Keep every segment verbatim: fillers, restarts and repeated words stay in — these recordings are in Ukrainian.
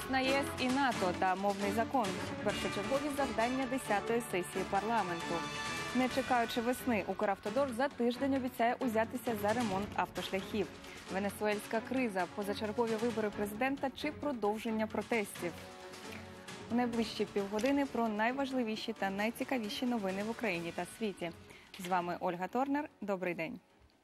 на ЄС і НАТО та мовний закон – першочергові завдання десятої сесії парламенту. Не чекаючи весни, Укравтодор за тиждень обіцяє узятися за ремонт автошляхів. Венесуельська криза, позачергові вибори президента чи продовження протестів. У найближчі півгодини про найважливіші та найцікавіші новини в Україні та світі. З вами Ольга Торнер. Добрий день.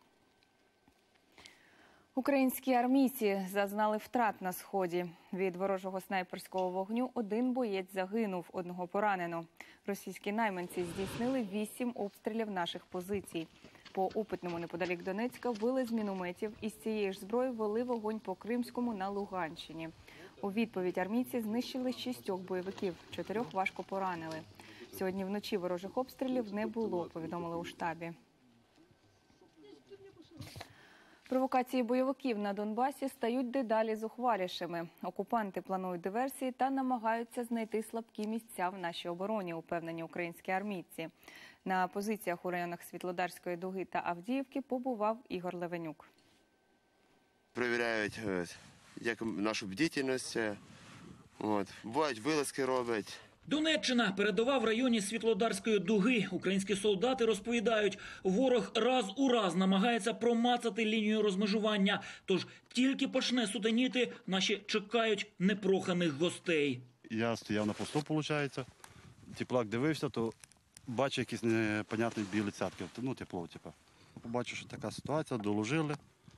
Українські армійці зазнали втрат на Сході. Від ворожого снайперського вогню один боєць загинув, одного поранено. Російські найманці здійснили вісім обстрілів наших позицій. По Опитному неподалік Донецька били з мінометів і з цієї ж зброї вели вогонь по Кримському на Луганщині. У відповідь армійці знищили шістьох бойовиків, чотирьох важко поранили. Сьогодні вночі ворожих обстрілів не було, повідомили у штабі. Провокації бойовиків на Донбасі стають дедалі зухвалішими. Окупанти планують диверсії та намагаються знайти слабкі місця в нашій обороні, упевнені українські армійці. На позиціях у районах Світлодарської дуги та Авдіївки побував Ігор Левенюк. Перевіряють як нашу бдительність, от, бувають вилазки роблять. Донеччина, передова в районі Світлодарської дуги. Українські солдати розповідають, ворог раз у раз намагається промацати лінію розмежування. Тож тільки почне сутеніти, наші чекають непроханих гостей. Я стояв на посту, виходить, теплак дивився, то бачу якісь непонятні білі цятки, ну тепло, типу. Побачив, що така ситуація, доложили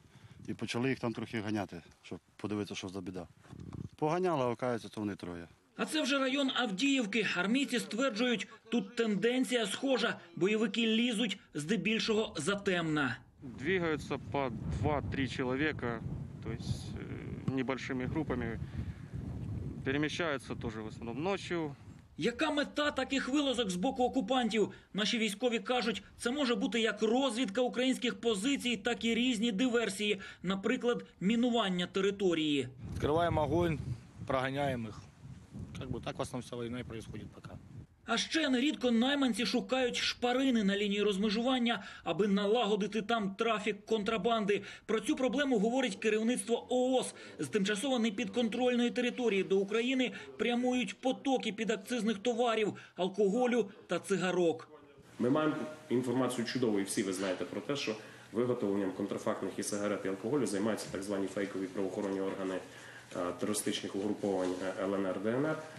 і почали їх там трохи ганяти, щоб подивитися, що за біда. Поганяли, а оказується, то вони троє. А це вже район Авдіївки. Армійці стверджують, тут тенденція схожа. Бойовики лізуть здебільшого затемна. Двигаются по два-три человека, то есть небольшими группами. Перемещаются тоже в основном ночью. Яка мета таких вилазок з боку окупантів? Наші військові кажуть, це може бути як розвідка українських позицій, так і різні диверсії. Наприклад, мінування території. Відкриваємо огонь, прогоняємо їх. Как бы так в основном вся война и происходит пока. А ще нерідко найманці шукають шпарини на лінії розмежування, аби налагодити там трафік контрабанди. Про цю проблему говорить керівництво ООС. З тимчасово непідконтрольної території до України прямують потоки підакцизних товарів, алкоголю та цигарок. Ми маємо інформацію чудову, і всі ви знаєте про те, що виготовленням контрафактних і сигарет і алкоголю займаються так звані фейкові правоохоронні органи терористичних угруповань Л Н Р, Д Н Р.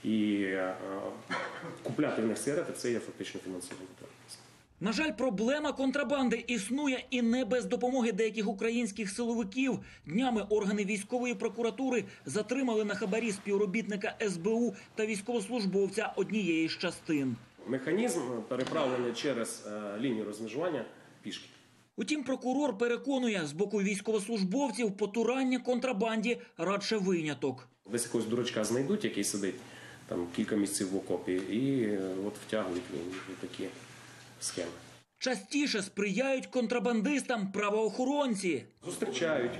І е, купляти в них сигарети – це є фактично фінансування терористів. На жаль, проблема контрабанди існує і не без допомоги деяких українських силовиків. Днями органи військової прокуратури затримали на хабарі співробітника С Б У та військовослужбовця однієї з частин. Механізм переправлення через е, лінію розмежування пішки. Утім, прокурор переконує, з боку військовослужбовців потурання контрабанді радше виняток. Десь якогось дурачка знайдуть, який сидить там кілька місяців в окопі, і от втягують в такі схеми. Частіше сприяють контрабандистам правоохоронці. Зустрічають,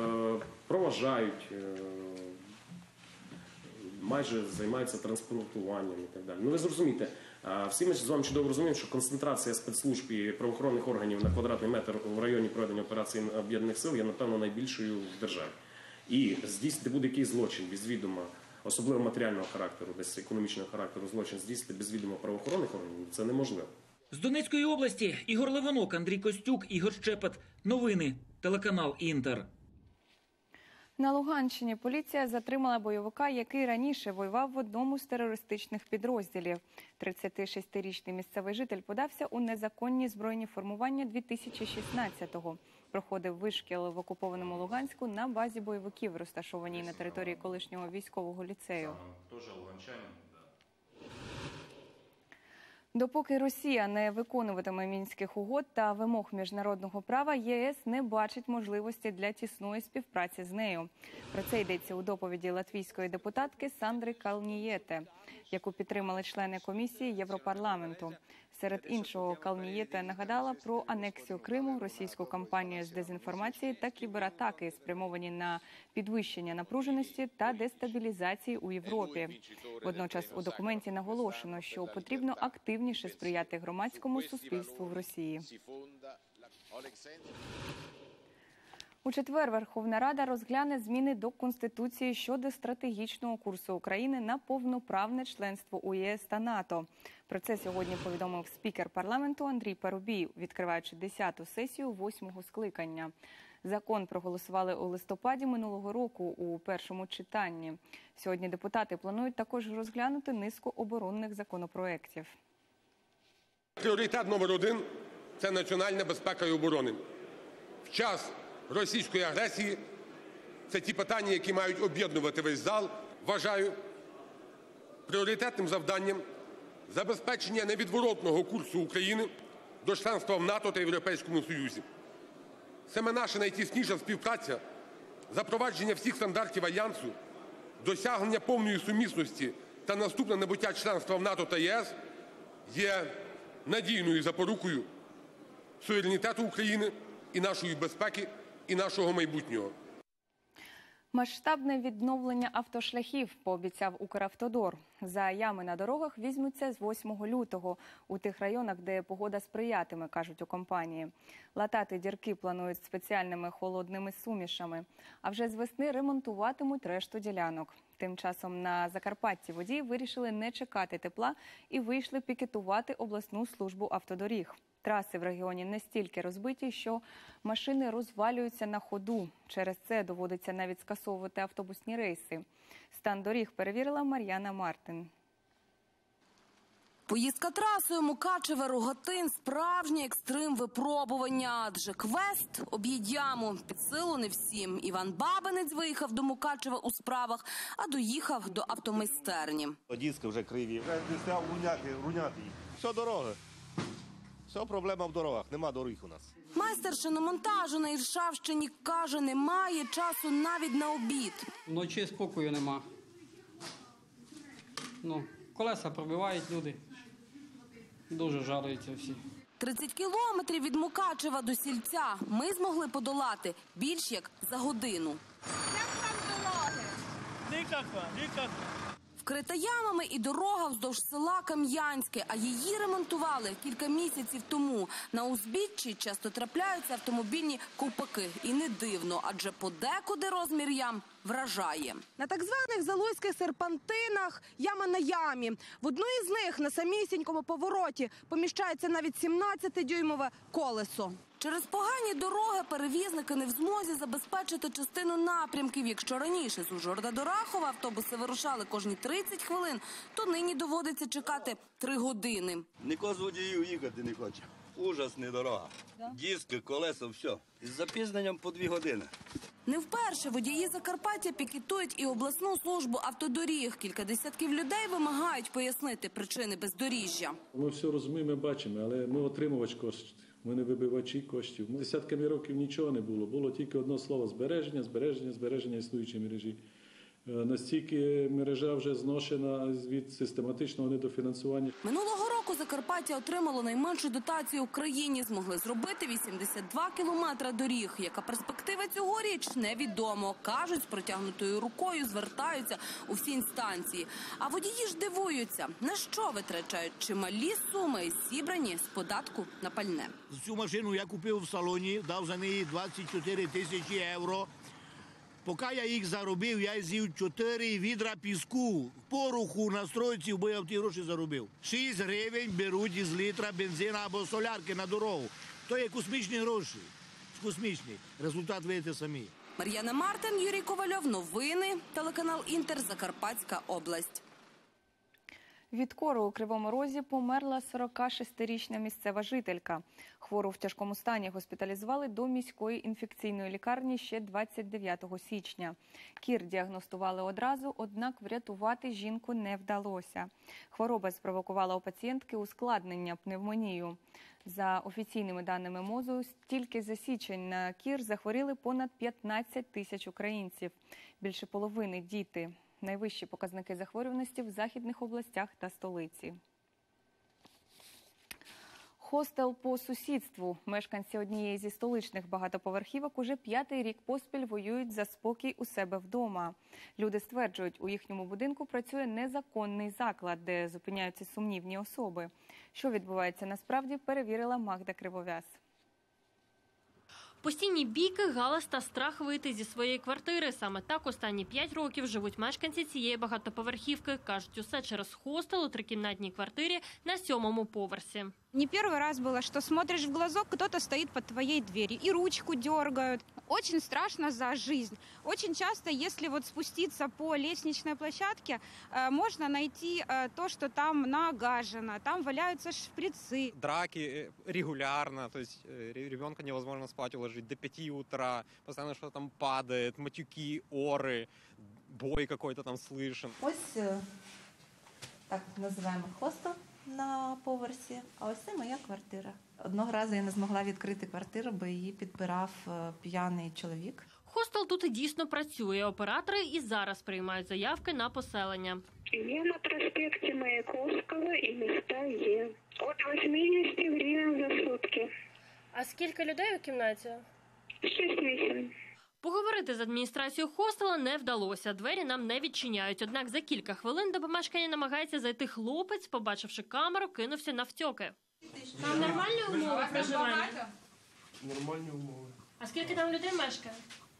проважають, майже займаються транспортуванням і так далі. Ну ви зрозумієте, всі ми з вами чудово розуміємо, що концентрація спецслужб і правоохоронних органів на квадратний метр в районі проведення операції Об'єднаних сил є, напевно, найбільшою в державі. І здійснити будь-який злочин без відома, особливо матеріального характеру, десь економічного характеру злочин, здійснити без відома правоохоронних органів – це неможливо. З Донецької області Ігор Левенюк, Андрій Костюк, Ігор Щепет. Новини. Телеканал Інтер. На Луганщині поліція затримала бойовика, який раніше воював в одному з терористичних підрозділів. тридцятишестирічний місцевий житель подався у незаконні збройні формування дві тисячі шістнадцятого. Проходив вишкіл в окупованому Луганську на базі бойовиків, розташованій на території колишнього військового ліцею. Допоки Росія не виконуватиме мінських угод та вимог міжнародного права, Є С не бачить можливості для тісної співпраці з нею. Про це йдеться у доповіді латвійської депутатки Сандри Калнієте, яку підтримали члени комісії Європарламенту. Серед іншого, Калнієте нагадала про анексію Криму, російську кампанію з дезінформації та кібератаки, спрямовані на підвищення напруженості та дестабілізації у Європі. Водночас у документі наголошено, що потрібно активніше сприяти громадському суспільству в Росії. У четвер Верховна Рада розгляне зміни до Конституції щодо стратегічного курсу України на повноправне членство у ЄС та НАТО. Про це сьогодні повідомив спікер парламенту Андрій Парубій, відкриваючи десяту сесію восьмого скликання. Закон проголосували у листопаді минулого року у першому читанні. Сьогодні депутати планують також розглянути низку оборонних законопроєктів. Пріоритет номер один – це національна безпека і оборона. В час російської агресії це ті питання, які мають об'єднувати весь зал. Вважаю пріоритетним завданням забезпечення невідворотного курсу України до членства в НАТО та Європейському Союзі. Саме наша найтісніша співпраця, запровадження всіх стандартів Альянсу, досягнення повної сумісності та наступне набуття членства в НАТО та ЄС є надійною запорукою суверенітету України і нашої безпеки, і нашого майбутнього. Масштабне відновлення автошляхів, пообіцяв Укравтодор. За ями на дорогах візьмуться з восьмого лютого у тих районах, де погода сприятиме, кажуть у компанії. Латати дірки планують спеціальними холодними сумішами, а вже з весни ремонтуватимуть решту ділянок. Тим часом на Закарпатті водії вирішили не чекати тепла і вийшли пікетувати обласну службу автодоріг. Траси в регіоні настільки розбиті, що машини розвалюються на ходу. Через це доводиться навіть скасовувати автобусні рейси. Стан доріг перевірила Мар'яна Мартин. Поїздка трасою Мукачеве-Рогатин – справжній екстрим випробування. Адже квест «Об'їдь яму» під силу не всім. Іван Бабинець виїхав до Мукачева у справах, а доїхав до автомайстерні. Диски вже криві, вже стояв рунятий. Все дороги. Все проблема в дорогах, нема доріг у нас. Майстер шиномонтажу на Іршавщині каже, немає часу навіть на обід. Вночі спокою нема. Ну, колеса пробивають люди. Дуже жалуються всі. тридцять кілометрів від Мукачева до Сільця ми змогли подолати більш як за годину. Як там дороги? Ніяка, ніяка. Вкрита ямами і дорога вздовж села Кам'янське, а її ремонтували кілька місяців тому. На узбіччі часто трапляються автомобільні ковпаки. І не дивно, адже подекуди розмір ям вражає. На так званих залузьких серпантинах яма на ямі. В одній з них на самісінькому повороті поміщається навіть сімнадцятидюймове колесо. Через погані дороги перевізники не в змозі забезпечити частину напрямків. Якщо раніше з Ужгорода до Рахова автобуси вирушали кожні тридцять хвилин, то нині доводиться чекати три години. Ніхто з водіїв їхати не хоче. Ужасна дорога. Диски, колеса, все. Із запізненням по дві години. Не вперше водії Закарпаття пікетують і обласну службу автодоріг. Кілька десятків людей вимагають пояснити причини бездоріжжя. Ми все розуміємо, ми бачимо, але ми отримувач коштів. Ми не вибивачі коштів. Десятками років нічого не було. Було тільки одне слово – збереження, збереження, збереження існуючої мережі. Настільки мережа вже зношена від систематичного недофінансування. Минулого року Закарпаття отримало найменшу дотацію в країні. Змогли зробити вісімдесят два кілометри доріг. Яка перспектива цьогоріч – невідомо. Кажуть, з протягнутою рукою звертаються у всі інстанції. А водії ж дивуються, на що витрачають чималі суми, зібрані з податку на пальне. Цю машину я купив в салоні, дав за неї двадцять чотири тисячі євро. Поки я їх заробив, я з'їв чотири відра піску, пороху на стройці, бо я в ті гроші заробив. шість гривень беруть із літра бензина або солярки на дорогу. То є космічні гроші. Космічні. Результат видите самі. Мар'яна Мартин, Юрій Ковальов. Новини. Телеканал Інтер. Закарпатська область. Від кору у Кривому Розі померла сорокашестирічна місцева жителька. Хвору в тяжкому стані госпіталізували до міської інфекційної лікарні ще двадцять дев'ятого січня. Кір діагностували одразу, однак врятувати жінку не вдалося. Хвороба спровокувала у пацієнтки ускладнення пневмонію. За офіційними даними МОЗу, тільки за січень на кір захворіли понад п'ятнадцять тисяч українців. Більше половини – діти. Найвищі показники захворюваності в західних областях та столиці. Хостел по сусідству. Мешканці однієї зі столичних багатоповерхівок уже п'ятий рік поспіль воюють за спокій у себе вдома. Люди стверджують, у їхньому будинку працює незаконний заклад, де зупиняються сумнівні особи. Що відбувається насправді, перевірила Магда Кривов'яз. Постійні бійки, галас та страх вийти зі своєї квартири. Саме так останні п'ять років живуть мешканці цієї багатоповерхівки. Кажуть, усе через хостел у трикімнатній квартирі на сьомому поверсі. Не первый раз было, что смотришь в глазок, кто-то стоит под твоей дверью и ручку дергают. Очень страшно за жизнь. Очень часто, если вот спуститься по лестничной площадке, можно найти то, что там нагажено, там валяются шприцы. Драки регулярно, то есть ребенка невозможно спать уложить до пяти утра, постоянно что-то там падает, матюки, оры, бой какой-то там слышен. Ось так називаємо хостел на поверсі, а ось це моя квартира. Одного разу я не змогла відкрити квартиру, бо її підпирав п'яний чоловік. Хостел тут і дійсно працює. Оператори і зараз приймають заявки на поселення. Є на проспекті Маяковського і міста є. От вісімдесят гривень за сутки. А скільки людей у кімнаті? шість-вісім. Поговорити з адміністрацією хостела не вдалося. Двері нам не відчиняють. Однак за кілька хвилин до помешкання намагається зайти хлопець, побачивши камеру, кинувся навтьоки. Там нормальні умови проживання? Нормальні умови. А скільки там людей мешкає?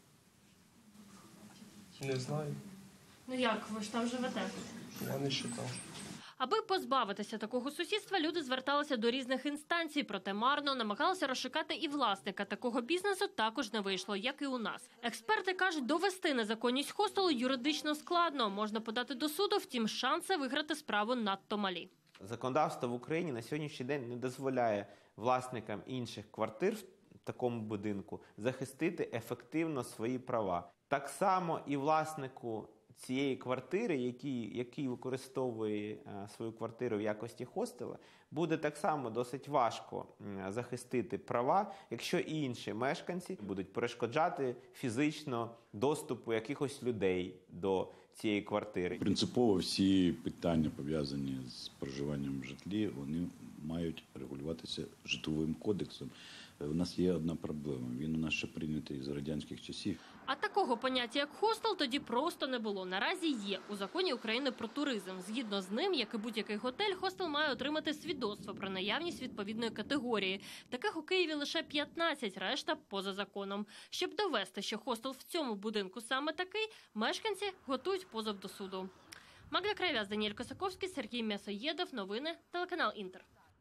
Не знаю. Ну як, ви ж там живете? Я не считав. Аби позбавитися такого сусідства, люди зверталися до різних інстанцій, проте марно намагалися розшукати і власника такого бізнесу також не вийшло, як і у нас. Експерти кажуть, довести незаконність хостелу юридично складно. Можна подати до суду, втім шанси виграти справу надто малі. Законодавство в Україні на сьогоднішній день не дозволяє власникам інших квартир в такому будинку захистити ефективно свої права. Так само і власнику цієї квартири, який, який використовує е, свою квартиру в якості хостела, буде так само досить важко е, захистити права, якщо і інші мешканці будуть перешкоджати фізично доступу якихось людей до цієї квартири. Принципово всі питання, пов'язані з проживанням в житлі, вони мають регулюватися житловим кодексом. У нас є одна проблема, він у нас ще прийнятий з радянських часів. А такого поняття, як хостел, тоді просто не було. Наразі є у законі України про туризм. Згідно з ним, як і будь-який готель, хостел має отримати свідоцтво про наявність відповідної категорії. Таких у Києві лише п'ятнадцять, решта поза законом. Щоб довести, що хостел в цьому будинку саме такий, мешканці готують позов до суду. Магда Кравяз, Даніель Косаковський, Сергій М'ясоєдов. Новини, телеканал Інтер.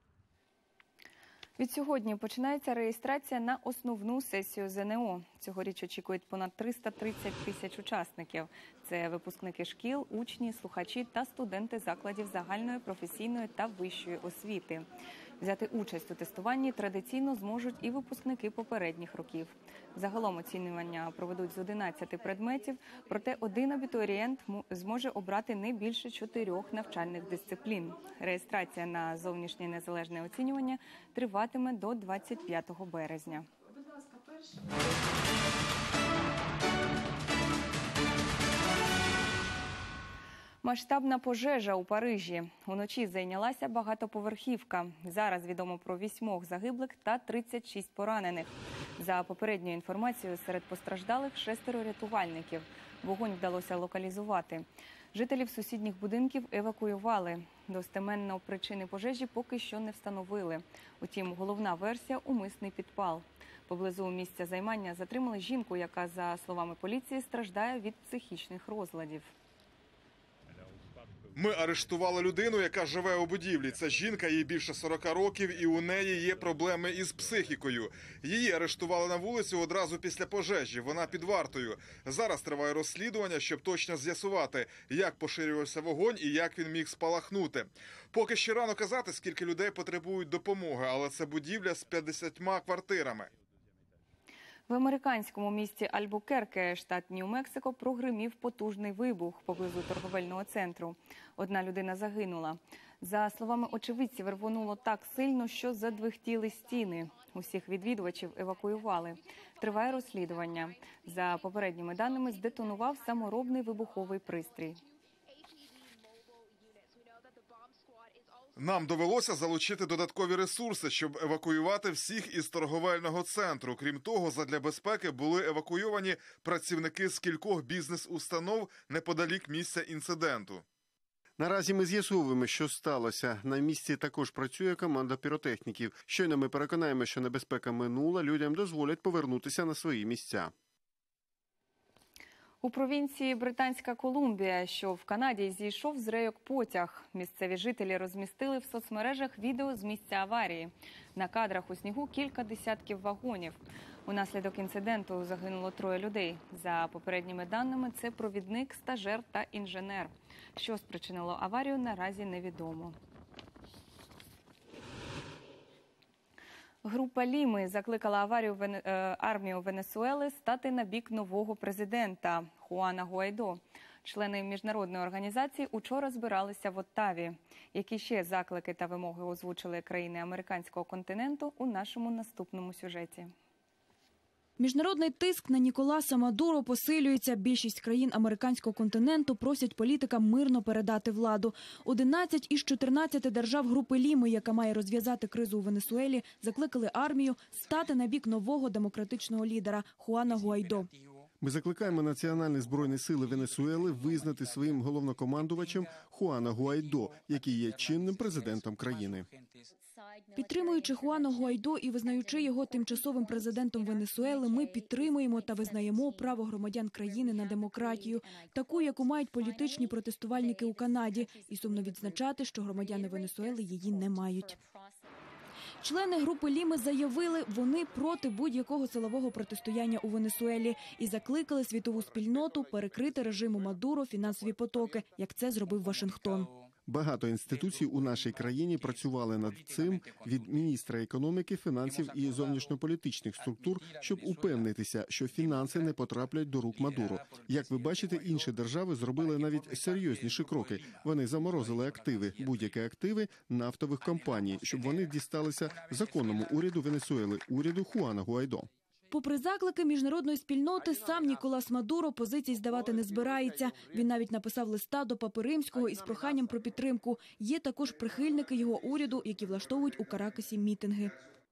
Від сьогодні починається реєстрація на основну сесію ЗНО. Цьогоріч очікують понад триста тридцять тисяч учасників. Це випускники шкіл, учні, слухачі та студенти закладів загальної, професійної та вищої освіти. Взяти участь у тестуванні традиційно зможуть і випускники попередніх років. Загалом оцінювання проведуть з одинадцяти предметів, проте один абітурієнт зможе обрати не більше чотирьох навчальних дисциплін. Реєстрація на зовнішнє незалежне оцінювання триватиме до двадцять п'ятого березня. Масштабна пожежа у Парижі. Уночі зайнялася багатоповерхівка. Зараз відомо про вісьмох загиблих та тридцять шість поранених. За попередньою інформацією, серед постраждалих шестеро рятувальників. Вогонь вдалося локалізувати. Жителів сусідніх будинків евакуювали. Достеменно причини пожежі поки що не встановили. Утім, головна версія – умисний підпал. Поблизу місця займання затримали жінку, яка, за словами поліції, страждає від психічних розладів. Ми арештували людину, яка живе у будівлі. Це жінка, їй більше сорока років, і у неї є проблеми із психікою. Її арештували на вулиці одразу після пожежі. Вона під вартою. Зараз триває розслідування, щоб точно з'ясувати, як поширювався вогонь і як він міг спалахнути. Поки ще рано казати, скільки людей потребують допомоги, але це будівля з п'ятдесятьма квартирами. В американському місті Альбукерке, штат Нью-Мексико, прогримів потужний вибух поблизу торговельного центру. Одна людина загинула. За словами очевидців, рвонуло так сильно, що задвихтіли стіни. Усіх відвідувачів евакуювали. Триває розслідування. За попередніми даними, здетонував саморобний вибуховий пристрій. Нам довелося залучити додаткові ресурси, щоб евакуювати всіх із торговельного центру. Крім того, задля безпеки були евакуйовані працівники з кількох бізнес-установ неподалік місця інциденту. Наразі ми з'ясовуємо, що сталося. На місці також працює команда піротехніків. Щойно ми переконаємо, що небезпека минула, людям дозволять повернутися на свої місця. У провінції Британська Колумбія, що в Канаді, зійшов з рейок потяг. Місцеві жителі розмістили в соцмережах відео з місця аварії. На кадрах у снігу кілька десятків вагонів. Унаслідок інциденту загинуло троє людей. За попередніми даними, це провідник, стажер та інженер. Що спричинило аварію, наразі невідомо. Група Ліми закликала аварію Вене... армію Венесуели стати на бік нового президента Хуана Гуайдо. Члени міжнародної організації учора збиралися в Оттаві. Які ще заклики та вимоги озвучили країни американського континенту у нашому наступному сюжеті. Міжнародний тиск на Ніколаса Мадуро посилюється. Більшість країн американського континенту просять політикам мирно передати владу. одинадцять із чотирнадцяти держав групи Ліми, яка має розв'язати кризу у Венесуелі, закликали армію стати на бік нового демократичного лідера Хуана Гуайдо. Ми закликаємо Національні збройні сили Венесуели визнати своїм головнокомандувачем Хуана Гуайдо, який є чинним президентом країни. Підтримуючи Хуана Гуайдо і визнаючи його тимчасовим президентом Венесуели, ми підтримуємо та визнаємо право громадян країни на демократію, таку, яку мають політичні протестувальники у Канаді, і сумно відзначати, що громадяни Венесуели її не мають. Члени групи Ліми заявили, вони проти будь-якого силового протистояння у Венесуелі і закликали світову спільноту перекрити режиму Мадуро фінансові потоки, як це зробив Вашингтон. Багато інституцій у нашій країні працювали над цим, від міністра економіки, фінансів і зовнішньополітичних структур, щоб упевнитися, що фінанси не потраплять до рук Мадуро. Як ви бачите, інші держави зробили навіть серйозніші кроки. Вони заморозили активи, будь-які активи нафтових компаній, щоб вони дісталися законному уряду Венесуели, уряду Хуана Гуайдо. Попри заклики міжнародної спільноти, сам Ніколас Мадуро позицій здавати не збирається. Він навіть написав листа до Папи Римського із проханням про підтримку. Є також прихильники його уряду, які влаштовують у Каракасі мітинги.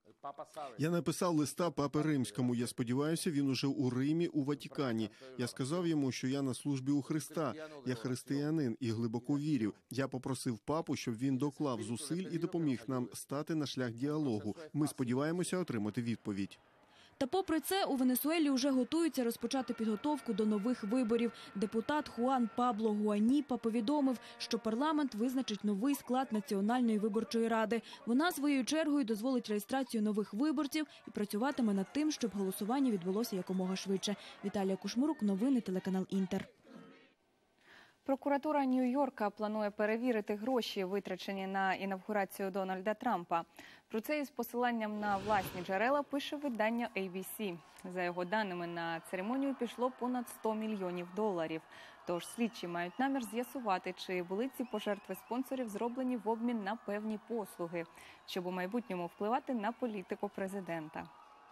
Я написав листа Папи Римському. Я сподіваюся, він уже у Римі, у Ватикані. Я сказав йому, що я на службі у Христа. Я християнин і глибоко вірю. Я попросив папу, щоб він доклав зусиль і допоміг нам стати на шлях діалогу. Ми сподіваємося отримати відповідь. Та попри це, у Венесуелі вже готуються розпочати підготовку до нових виборів. Депутат Хуан Пабло Гуаніпа повідомив, що парламент визначить новий склад Національної виборчої ради. Вона своєю чергою дозволить реєстрацію нових виборців і працюватиме над тим, щоб голосування відбулося якомога швидше. Віталія Кушмурук, новини, телеканал «Інтер». Прокуратура Нью-Йорка планує перевірити гроші, витрачені на інавгурацію Дональда Трампа. Про це із посиланням на власні джерела пише видання ей бі сі. За його даними, на церемонію пішло понад сто мільйонів доларів. Тож слідчі мають намір з'ясувати, чи були ці пожертви спонсорів зроблені в обмін на певні послуги, щоб у майбутньому впливати на політику президента.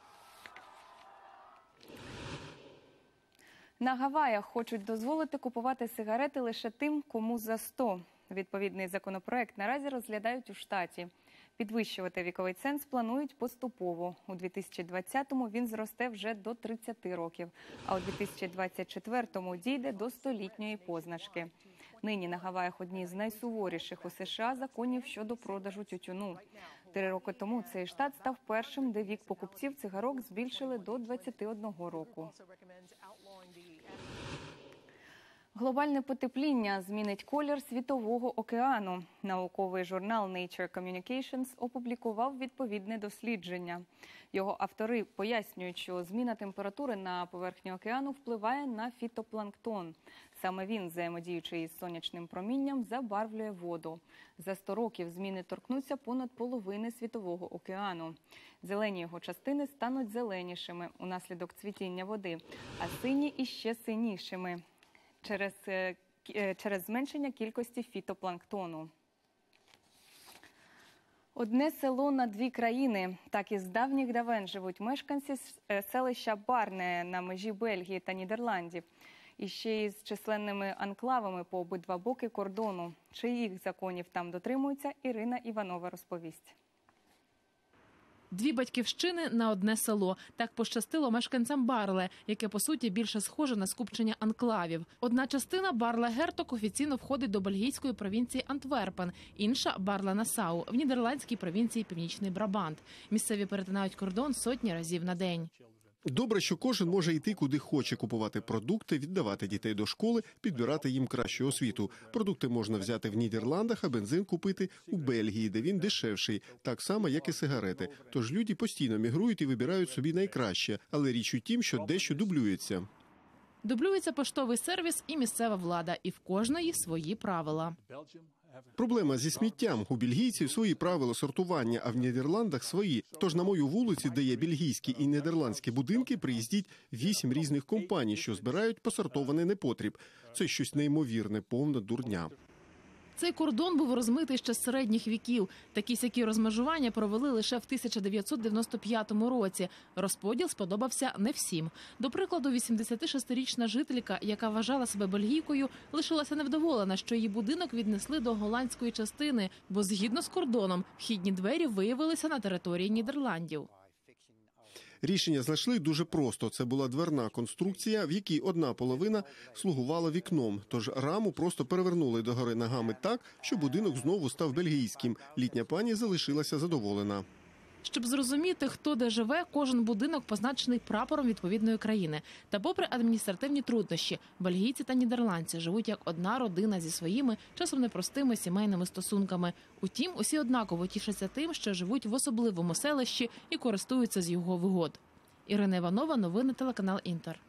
На Гаваях хочуть дозволити купувати сигарети лише тим, кому за сто. Відповідний законопроект наразі розглядають у штаті. Підвищувати віковий ценз планують поступово. У дві тисячі двадцятому він зросте вже до тридцяти років, а у дві тисячі двадцять четвертому дійде до столітньої позначки. Нині на Гаваях одні з найсуворіших у США законів щодо продажу тютюну. Три роки тому цей штат став першим, де вік покупців цигарок збільшили до двадцяти одного року. Глобальне потепління змінить колір Світового океану. Науковий журнал Nature Communications опублікував відповідне дослідження. Його автори пояснюють, що зміна температури на поверхні океану впливає на фітопланктон. Саме він, взаємодіючи із сонячним промінням, забарвлює воду. За сто років зміни торкнуться понад половини Світового океану. Зелені його частини стануть зеленішими унаслідок цвітіння води, а сині – іще синішими через, через зменшення кількості фітопланктону. Одне село на дві країни. Так із давніх давен живуть мешканці селища Барне на межі Бельгії та Нідерландів. І ще із численними анклавами по обидва боки кордону. Чиїх законів там дотримуються, Ірина Іванова розповість. Дві батьківщини на одне село. Так пощастило мешканцям Барле, яке, по суті, більше схоже на скупчення анклавів. Одна частина Барле-Герток офіційно входить до бельгійської провінції Антверпен, інша – Барле-Насау, в нідерландській провінції Північний Брабант. Місцеві перетинають кордон сотні разів на день. Добре, що кожен може йти куди хоче, купувати продукти, віддавати дітей до школи, підбирати їм кращу освіту. Продукти можна взяти в Нідерландах, а бензин купити у Бельгії, де він дешевший, так само, як і сигарети. Тож люди постійно мігрують і вибирають собі найкраще, але річ у тім, що дещо дублюється. Дублюється поштовий сервіс і місцева влада, і в кожної свої правила. Проблема зі сміттям. У бельгійців свої правила сортування, а в Нідерландах свої. Тож на мою вулицю, де є бельгійські і нідерландські будинки, приїздять вісім різних компаній, що збирають посортований непотріб. Це щось неймовірне, повна дурня. Цей кордон був розмитий ще з середніх віків. Такі-сякі розмежування провели лише в тисяча дев'ятсот дев'яносто п'ятому році. Розподіл сподобався не всім. До прикладу, вісімдесятишестирічна жителька, яка вважала себе бельгійкою, лишилася невдоволена, що її будинок віднесли до голландської частини, бо згідно з кордоном вхідні двері виявилися на території Нідерландів. Рішення знайшли дуже просто. Це була дверна конструкція, в якій одна половина слугувала вікном. Тож раму просто перевернули догори ногами так, що будинок знову став бельгійським. Літня пані залишилася задоволена. Щоб зрозуміти, хто де живе, кожен будинок позначений прапором відповідної країни. Та попри адміністративні труднощі, бельгійці та нідерландці живуть як одна родина зі своїми, часом непростими сімейними стосунками. Утім, усі однаково тішаться тим, що живуть в особливому селищі і користуються з його вигод. Ірина Іванова, новини, телеканал «Інтер».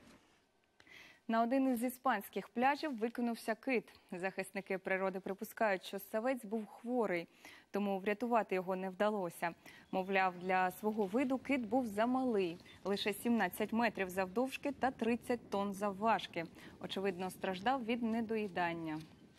На один із іспанських пляжів викинувся кит. Захисники природи припускають, що ссавець був хворий, тому врятувати його не вдалося. Мовляв, для свого виду кит був замалий – лише сімнадцять метрів завдовжки та тридцять тонн завважки. Очевидно, страждав від недоїдання.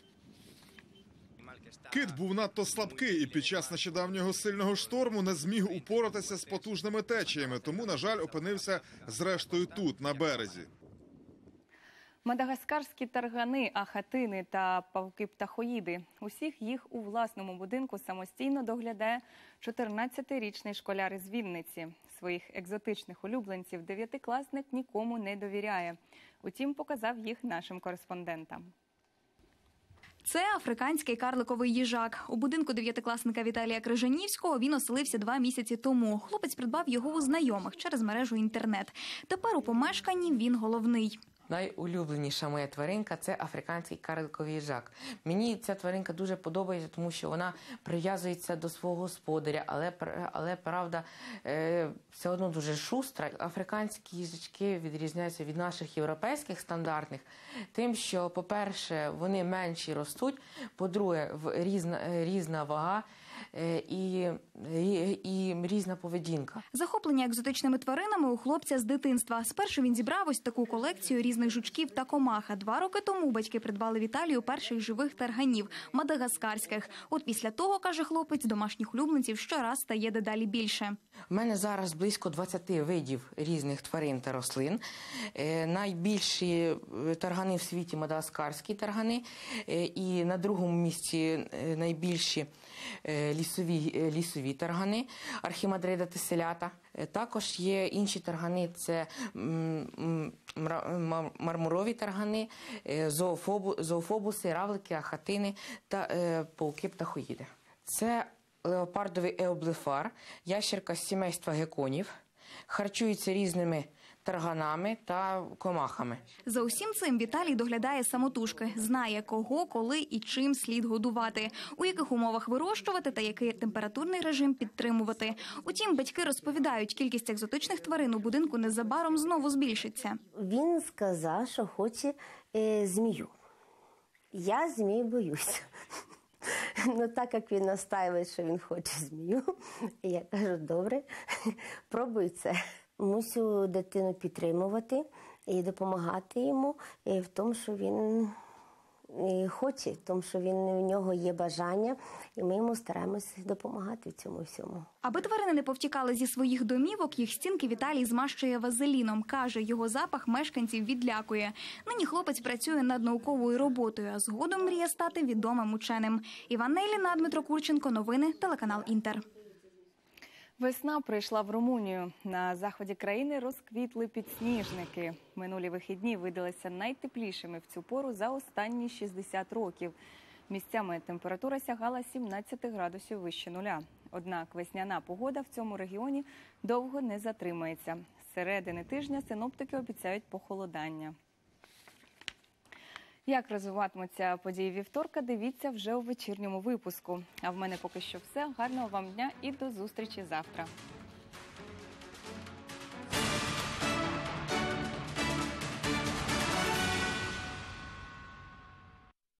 Кит був надто слабкий і під час нещодавнього сильного шторму не зміг упоратися з потужними течіями, тому, на жаль, опинився зрештою тут, на березі. Мадагаскарські таргани, ахатини та павуки-птахоїди. Усіх їх у власному будинку самостійно доглядає чотирнадцятирічний школяр із Вінниці. Своїх екзотичних улюбленців дев'ятикласник нікому не довіряє. Утім, показав їх нашим кореспондентам. Це африканський карликовий їжак. У будинку дев'ятикласника Віталія Крижанівського він оселився два місяці тому. Хлопець придбав його у знайомих через мережу інтернет. Тепер у помешканні він головний. Найулюбленіша моя тваринка – це африканський карликовий їжак. Мені ця тваринка дуже подобається, тому що вона прив'язується до свого господаря, але, але правда, все одно дуже шустра. Африканські їжачки відрізняються від наших європейських стандартних тим, що, по-перше, вони менші ростуть, по-друге, різна, різна вага, І, і, і різна поведінка. Захоплення екзотичними тваринами у хлопця з дитинства. Спершу він зібрав ось таку колекцію різних жучків та комах. А два роки тому батьки придбали Віталію перших живих тарганів – мадагаскарських. От після того, каже хлопець, домашніх улюбленців щораз стає дедалі більше. У мене зараз близько двадцяти видів різних тварин та рослин. Е, найбільші таргани в світі – мадагаскарські таргани. Е, і на другому місці найбільші е, Лісові, лісові таргани, архімандрида теселята. Також є інші таргани, це мармурові таргани, зоофобу, зоофобуси, равлики, ахатини та пауки-птахоїди. Це леопардовий еоблефар, ящерка з сімейства геконів, харчується різними тарганами та комахами. За усім цим Віталій доглядає самотужки. Знає, кого, коли і чим слід годувати, у яких умовах вирощувати та який температурний режим підтримувати. Утім, батьки розповідають, кількість екзотичних тварин у будинку незабаром знову збільшиться. Він сказав, що хоче е, змію. Я змій боюся. Ну, так як він настаює, що він хоче змію, я кажу, добре, пробуй це. Мусю дитину підтримувати і допомагати йому в тому, що він хоче, в тому, що він, в нього є бажання, і ми йому стараємося допомагати в цьому всьому. Аби тварини не повтікали зі своїх домівок, їх стінки Віталій змащує вазеліном. Каже, його запах мешканців відлякує. Нині хлопець працює над науковою роботою, а згодом мріє стати відомим ученим. Іван Нейліна, Дмитро Курченко, новини, телеканал «Інтер». Весна прийшла в Румунію. На заході країни розквітли підсніжники. Минулі вихідні видалися найтеплішими в цю пору за останні шістдесят років. Місцями температура сягала сімнадцять градусів вище нуля. Однак весняна погода в цьому регіоні довго не затримається. З середини тижня синоптики обіцяють похолодання. Як розвиватимуться події вівторка, дивіться вже у вечірньому випуску. А в мене поки що все. Гарного вам дня і до зустрічі завтра.